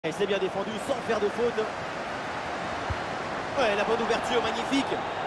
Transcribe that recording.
Et c'est bien défendu sans faire de faute. Ouais, la bonne ouverture, magnifique.